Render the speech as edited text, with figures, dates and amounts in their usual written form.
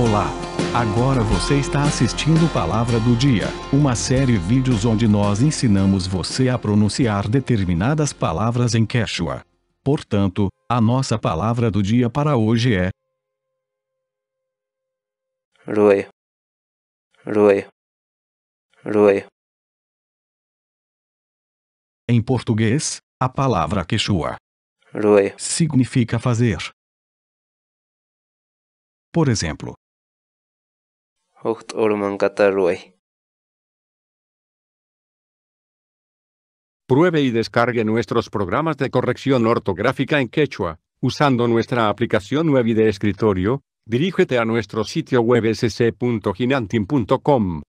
Olá! Agora você está assistindo Palavra do Dia, uma série de vídeos onde nós ensinamos você a pronunciar determinadas palavras em Quechua. Portanto, a nossa palavra do dia para hoje é Roe, roe, roe. em português, a palavra Quechua Roe, significa fazer. Por exemplo, Hocht Ormankata roe. Pruebe y descargue nuestros programas de corrección ortográfica en quechua, usando nuestra aplicación web y de escritorio. Dirígete a nuestro sitio web sc.hinantin.com.